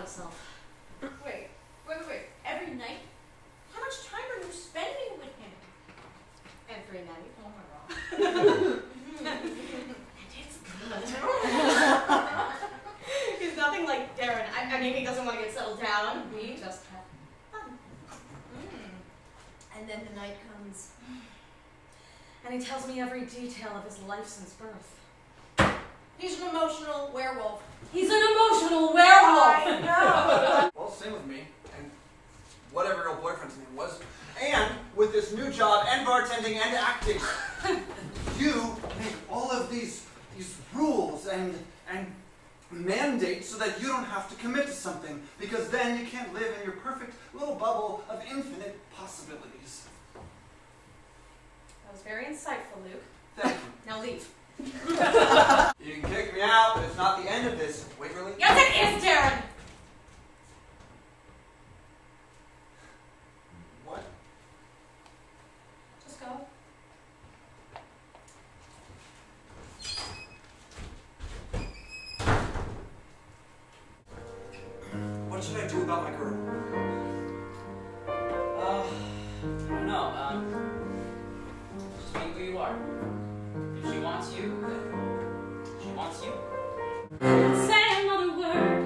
itself. Wait. Every night? How much time are you spending with him? Every night. Oh my god. And it's good. He's nothing like Darren. I mean, he doesn't want to get settled down. We just have fun. And then the night comes, and he tells me every detail of his life since birth. He's an emotional werewolf. He's an emotional werewolf! I know. Well, same with me, and whatever your boyfriend's name was. And with this new job, and bartending, and acting, you make all of these rules and mandates so that you don't have to commit to something, because then you can't live in your perfect little bubble of infinite possibilities. That was very insightful, Luke. Thank you. Now leave. You can kick me out, but it's not the end of this, Waverly. Yes, it is, Darren! What? Just go. What should I do about my girl? I don't know. Just be who you are. If she wants you, then she wants you. Say another word.